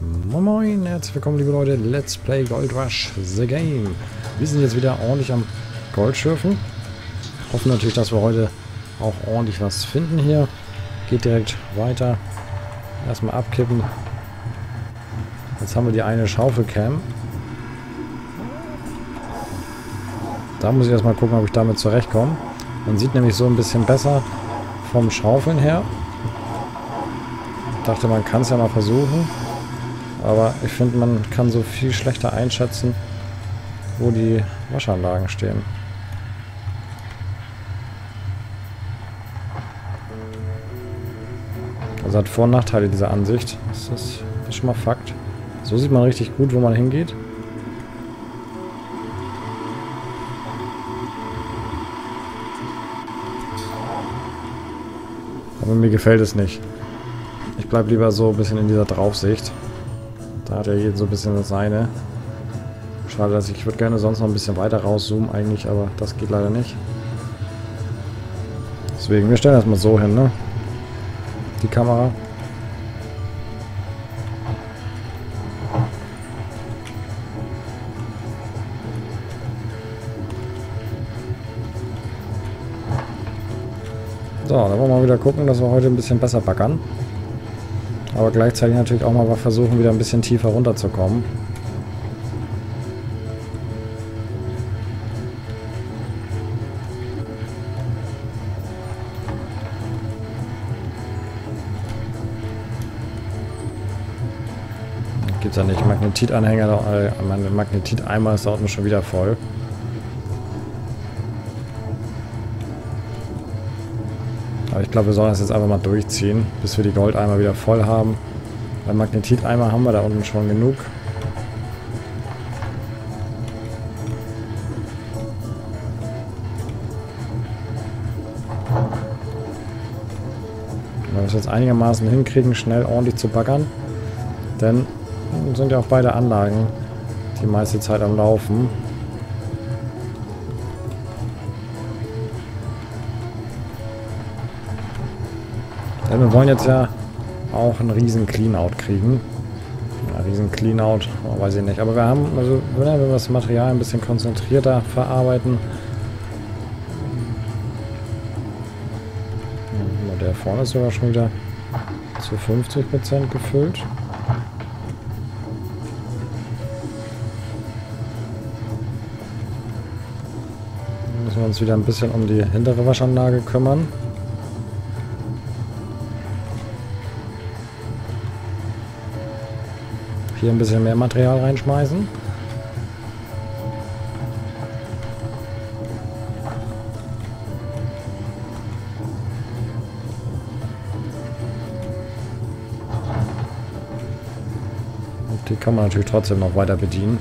Moin Moin, herzlich willkommen liebe Leute, Let's Play Gold Rush The Game. Wir sind jetzt wieder ordentlich am Goldschürfen. Hoffen natürlich, dass wir heute auch ordentlich was finden hier. Geht direkt weiter. Erstmal abkippen. Jetzt haben wir die eine Schaufelcam. Da muss ich erstmal gucken, ob ich damit zurechtkomme. Man sieht nämlich so ein bisschen besser vom Schaufeln her. Ich dachte, man kann es ja mal versuchen. Aber ich finde, man kann so viel schlechter einschätzen, wo die Waschanlagen stehen. Also hat Vor- und Nachteile, diese Ansicht. Das ist schon mal Fakt. So sieht man richtig gut, wo man hingeht. Aber mir gefällt es nicht. Ich bleibe lieber so ein bisschen in dieser Draufsicht. Da hat ja jeden so ein bisschen das seine. Schade, dass ich würde gerne sonst noch ein bisschen weiter rauszoomen eigentlich, aber das geht leider nicht. Deswegen, wir stellen das mal so hin, ne? Die Kamera. So, dann wollen wir mal wieder gucken, dass wir heute ein bisschen besser baggern. Aber gleichzeitig natürlich auch mal versuchen, wieder ein bisschen tiefer runterzukommen. Gibt's ja nicht. Magnetitanhänger, mein Magnetiteimer ist da unten schon wieder voll. Aber ich glaube, wir sollen das jetzt einfach mal durchziehen, bis wir die Goldeimer wieder voll haben. Beim Magnetiteimer haben wir da unten schon genug. Wenn wir es jetzt einigermaßen hinkriegen, schnell ordentlich zu baggern, dann sind ja auch beide Anlagen die meiste Zeit am Laufen. Denn wir wollen jetzt ja auch einen riesen Cleanout kriegen. Ja, riesen Cleanout, weiß ich nicht. Aber wir haben, also wenn wir das Material ein bisschen konzentrierter verarbeiten. Der vorne ist sogar schon wieder zu 50% gefüllt. Dann müssen wir uns wieder ein bisschen um die hintere Waschanlage kümmern. Hier ein bisschen mehr Material reinschmeißen. Und die kann man natürlich trotzdem noch weiter bedienen.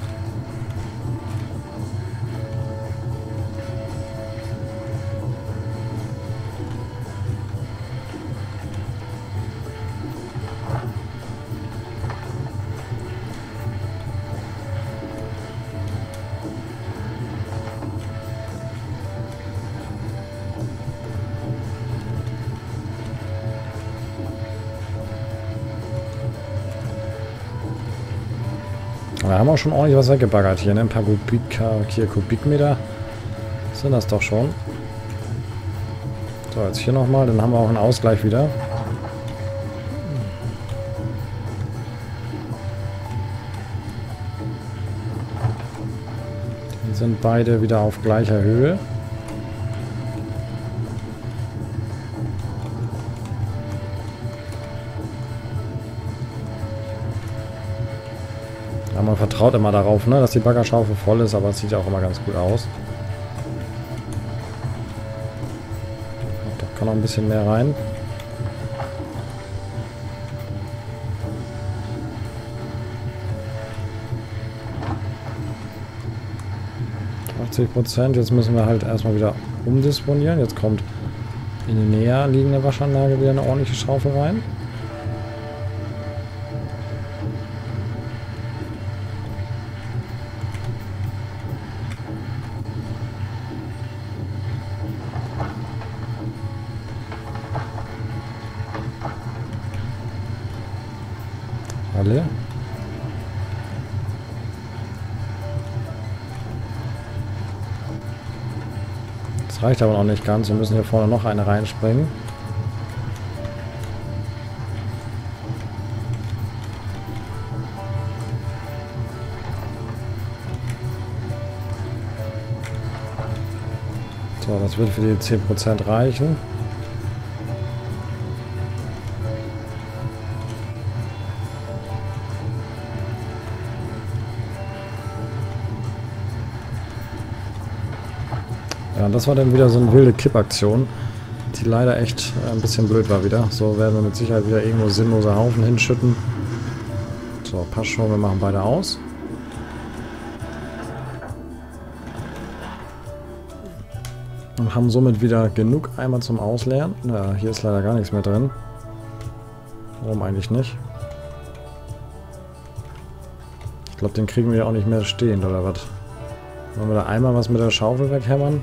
Da haben wir schon ordentlich was weggebaggert hier, ne? Ein paar Kubikmeter sind das doch schon. So, jetzt hier nochmal, dann haben wir auch einen Ausgleich wieder. Die sind beide wieder auf gleicher Höhe. Ja, man vertraut immer darauf, ne, dass die Baggerschaufel voll ist, aber es sieht ja auch immer ganz gut aus. Da kann noch ein bisschen mehr rein. %. Jetzt müssen wir halt erstmal wieder umdisponieren. Jetzt kommt in die näher liegende Waschanlage wieder eine ordentliche Schaufel rein. Alle. Das reicht aber noch nicht ganz. Wir müssen hier vorne noch eine reinspringen. So, das wird für die 10% reichen. Ja, das war dann wieder so eine wilde Kippaktion, die leider echt ein bisschen blöd war wieder. So werden wir mit Sicherheit wieder irgendwo sinnlose Haufen hinschütten. So, passt schon, wir machen beide aus. Und haben somit wieder genug Eimer zum Ausleeren. Ja, hier ist leider gar nichts mehr drin. Warum eigentlich nicht? Ich glaube, den kriegen wir ja auch nicht mehr stehend, oder was? Wollen wir da einmal was mit der Schaufel weghämmern?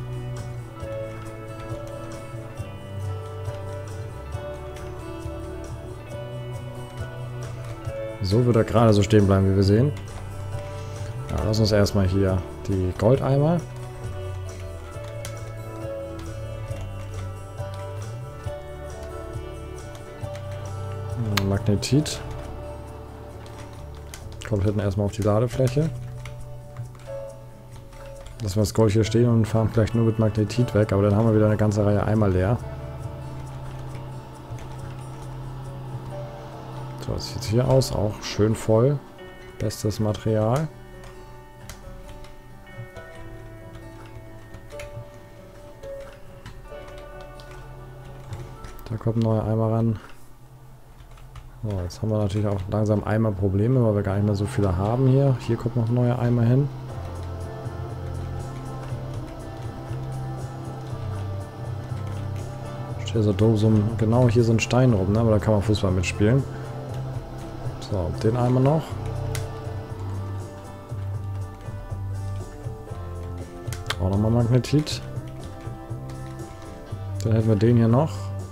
So wird er gerade so stehen bleiben, wie wir sehen. Ja, lass uns erstmal hier die Goldeimer. Magnetit. Kommt hinten erstmal auf die Ladefläche. Lassen wir das Gold hier stehen und fahren vielleicht nur mit Magnetit weg, aber dann haben wir wieder eine ganze Reihe Eimer leer. So, das sieht hier aus, auch schön voll. Bestes Material. Da kommt ein neuer Eimer ran. So, jetzt haben wir natürlich auch langsam Eimerprobleme, weil wir gar nicht mehr so viele haben hier. Hier kommt noch ein neuer Eimer hin. Steht so doof, genau hier so ein Stein rum, ne? Aber da kann man Fußball mitspielen. So, den Eimer noch. Auch nochmal Magnetit. Dann hätten wir den hier noch.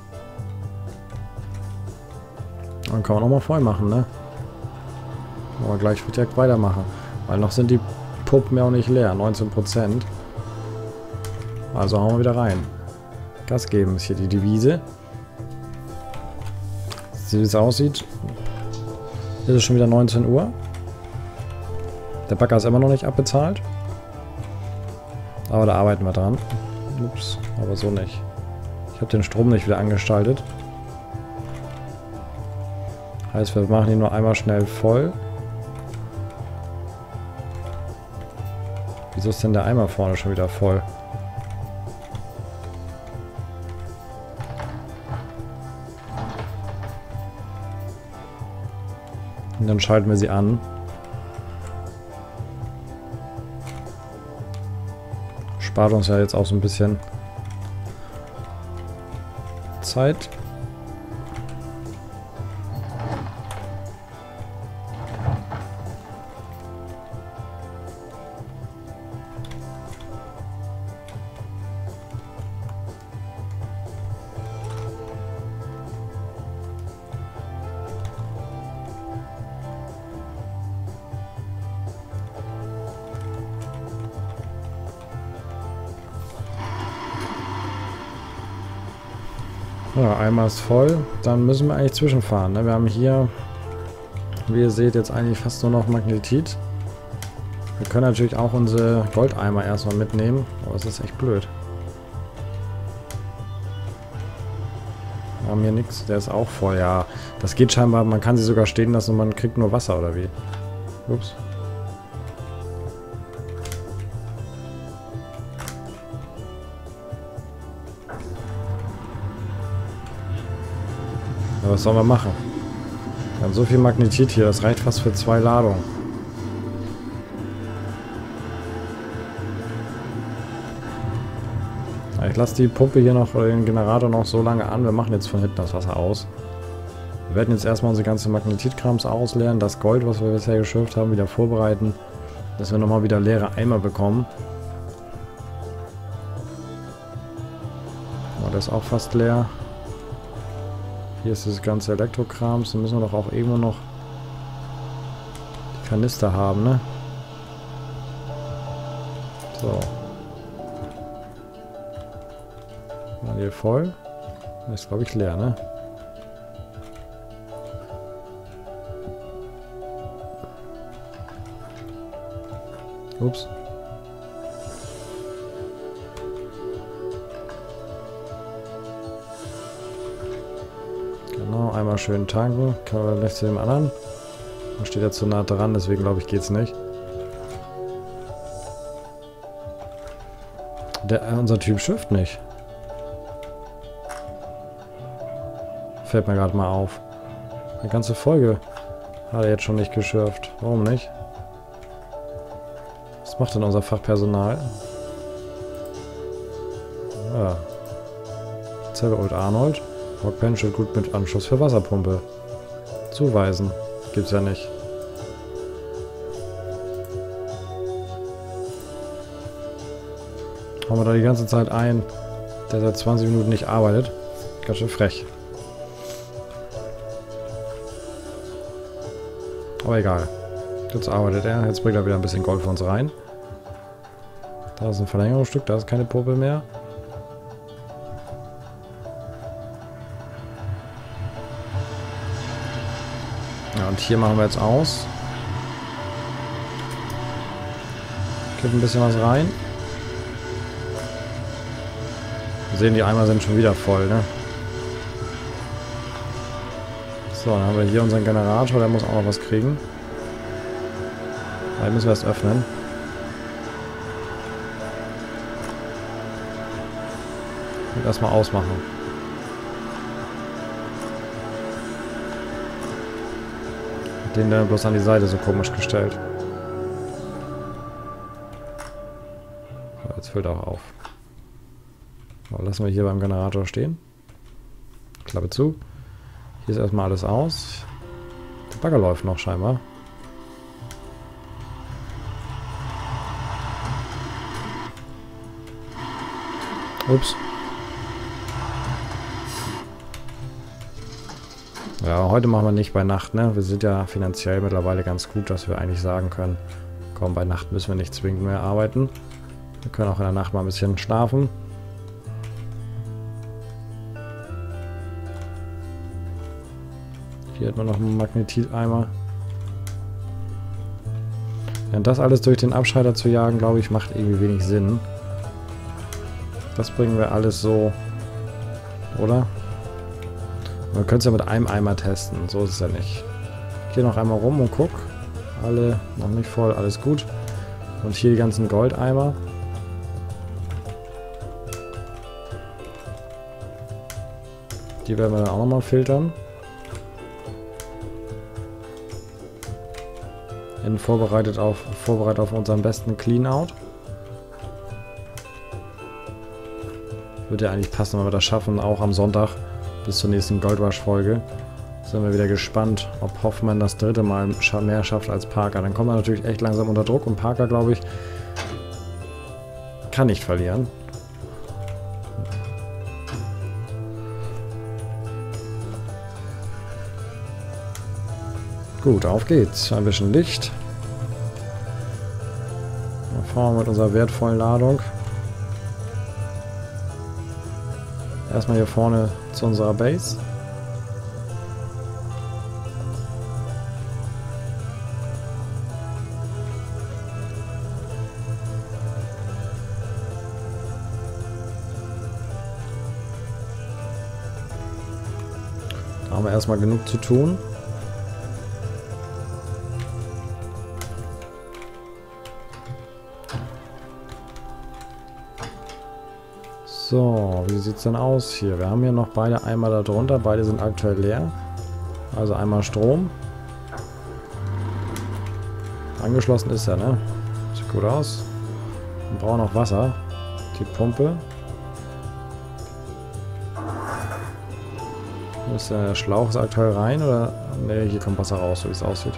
Dann kann man nochmal voll machen, ne? Aber gleich direkt weitermachen. Weil noch sind die Puppen ja auch nicht leer. 19%. Also hauen wir wieder rein. Gas geben ist hier die Devise. Wie es aussieht, ist es schon wieder 19 Uhr. Der Bagger ist immer noch nicht abbezahlt. Aber da arbeiten wir dran. Ups, aber so nicht. Ich habe den Strom nicht wieder angestaltet. Heißt, wir machen ihn nur einmal schnell voll. Wieso ist denn der Eimer vorne schon wieder voll? Und dann schalten wir sie an. Spart uns ja jetzt auch so ein bisschen Zeit. Ja, einmal ist voll. Dann müssen wir eigentlich zwischenfahren. Ne? Wir haben hier, wie ihr seht, jetzt eigentlich fast nur noch Magnetit. Wir können natürlich auch unsere Goldeimer erstmal mitnehmen, aber es ist echt blöd. Wir haben hier nichts, der ist auch voll. Ja, das geht scheinbar, man kann sie sogar stehen lassen und man kriegt nur Wasser, oder wie? Ups. Ja, was sollen wir machen? Wir haben so viel Magnetit hier, das reicht fast für 2 Ladungen. Ich lasse die Pumpe hier noch, oder den Generator noch so lange an. Wir machen jetzt von hinten das Wasser aus. Wir werden jetzt erstmal unsere ganze Magnetitkrams ausleeren. Das Gold, was wir bisher geschürft haben, wieder vorbereiten. Dass wir nochmal wieder leere Eimer bekommen. Oh, der ist auch fast leer. Hier ist das ganze Elektrokrams. Da müssen wir doch auch irgendwo noch Kanister haben, ne? So. Mal hier voll. Das ist, glaube ich, leer, ne? Ups. Genau, einmal schön tanken. Kann man gleich zu dem anderen. Man steht ja zu nah dran, deswegen glaube ich, geht's nicht. Unser Typ schifft nicht. Fällt mir gerade mal auf. Die ganze Folge hat er jetzt schon nicht geschürft. Warum nicht? Was macht denn unser Fachpersonal? Ja. Zelle Old Arnold. Workbench steht gut mit Anschluss für Wasserpumpe. Zuweisen. Gibt's ja nicht. Haben wir da die ganze Zeit ein, der seit 20 Minuten nicht arbeitet. Ganz schön frech. Aber egal. Jetzt arbeitet er. Jetzt bringt er wieder ein bisschen Gold für uns rein. Da ist ein Verlängerungsstück. Da ist keine Puppe mehr. Ja, und hier machen wir jetzt aus. Kippen ein bisschen was rein. Wir sehen, die Eimer sind schon wieder voll, ne? So, dann haben wir hier unseren Generator. Der muss auch noch was kriegen. Den müssen wir erst öffnen. Und erstmal ausmachen. Den dann bloß an die Seite so komisch gestellt. So, jetzt füllt er auch auf. So, lassen wir hier beim Generator stehen. Klappe zu. Hier ist erstmal alles aus. Der Bagger läuft noch scheinbar. Ups. Ja, heute machen wir nicht bei Nacht, ne? Wir sind ja finanziell mittlerweile ganz gut, dass wir eigentlich sagen können, komm, bei Nacht müssen wir nicht zwingend mehr arbeiten. Wir können auch in der Nacht mal ein bisschen schlafen. Hier hat man noch einen Magnetiteimer. Ja, und das alles durch den Abschalter zu jagen, glaube ich, macht irgendwie wenig Sinn. Das bringen wir alles so, oder? Wir können es ja mit einem Eimer testen, so ist es ja nicht. Ich gehe noch einmal rum und guck. Alle noch nicht voll, alles gut. Und hier die ganzen Goldeimer. Die werden wir dann auch nochmal filtern. Vorbereitet auf unseren besten Clean-Out. Würde ja eigentlich passen, wenn wir das schaffen, auch am Sonntag bis zur nächsten Gold Rush-Folge. Sind wir wieder gespannt, ob Hoffmann das dritte Mal mehr schafft als Parker. Dann kommt er natürlich echt langsam unter Druck und Parker, glaube ich, kann nicht verlieren. Gut, auf geht's. Ein bisschen Licht. Dann fahren wir mit unserer wertvollen Ladung. Erstmal hier vorne zu unserer Base. Da haben wir erstmal genug zu tun. So, wie sieht es denn aus hier? Wir haben hier noch beide Eimer da drunter. Beide sind aktuell leer. Also einmal Strom. Angeschlossen ist er, ne? Sieht gut aus. Wir brauchen noch Wasser. Die Pumpe. Ist der Schlauch ist aktuell rein oder? Ne, hier kommt Wasser raus, so wie es aussieht.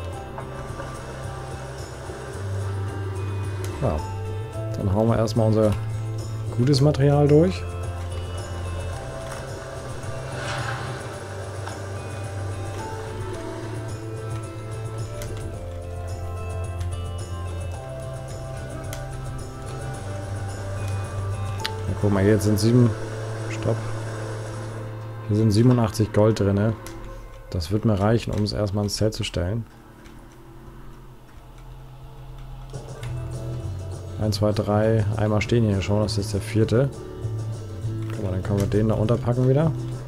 Ja. Dann hauen wir erstmal unser gutes Material durch. Guck mal, jetzt sind 7... Stopp. Hier sind 87 Gold drin. Das wird mir reichen, um es erstmal ins Zelt zu stellen. 1, 2, 3. Einmal stehen hier schon. Das ist der 4. Guck mal, dann können wir den da unterpacken wieder.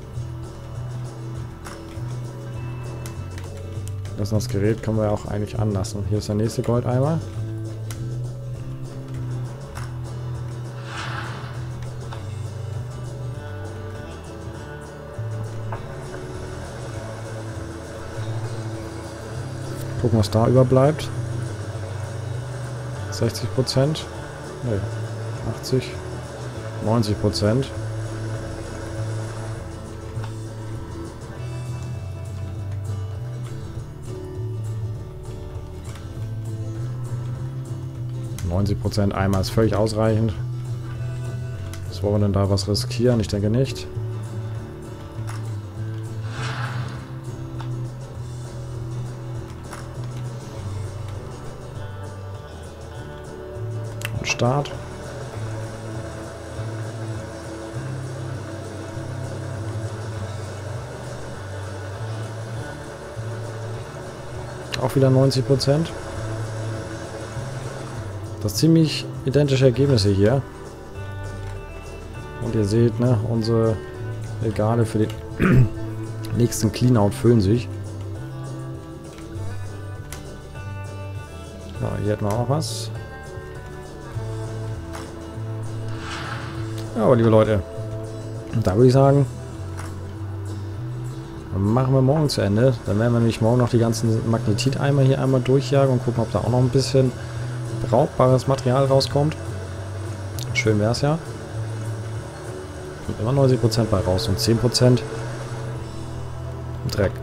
Das Gerät können wir auch eigentlich anlassen. Hier ist der nächste Goldeimer. Gucken, was da überbleibt. 60%. Nee, 80. 90%. Eimer ist völlig ausreichend. Was wollen wir denn da was riskieren? Ich denke nicht. Und Start. Auch wieder 90%. Das ziemlich identische Ergebnisse hier. Und ihr seht, ne, unsere Regale für den nächsten Cleanout füllen sich. So, hier hätten wir auch was. Ja, aber liebe Leute, da würde ich sagen, machen wir morgen zu Ende. Dann werden wir nämlich morgen noch die ganzen Magnetiteimer hier einmal durchjagen und gucken, ob da auch noch ein bisschen brauchbares Material rauskommt. Schön wäre es ja. Und immer 90% bei raus und 10% Dreck.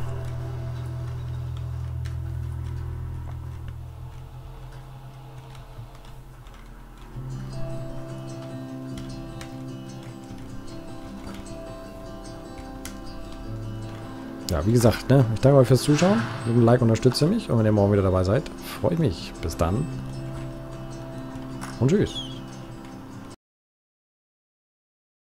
Ja, wie gesagt, ne, ich danke euch fürs Zuschauen. Mit einem Like unterstützt ihr mich. Und wenn ihr morgen wieder dabei seid, freue ich mich. Bis dann. Und tschüss.